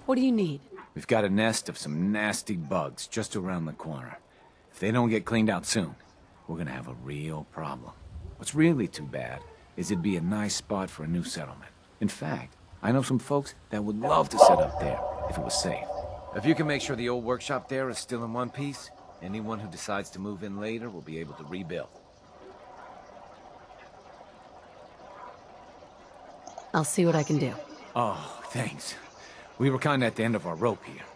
What do you need? We've got a nest of some nasty bugs just around the corner. If they don't get cleaned out soon, we're gonna have a real problem. What's really too bad is it'd be a nice spot for a new settlement. In fact, I know some folks that would love to set up there if it was safe. If you can make sure the old workshop there is still in one piece, anyone who decides to move in later will be able to rebuild. I'll see what I can do. Oh, thanks. We were kinda at the end of our rope here.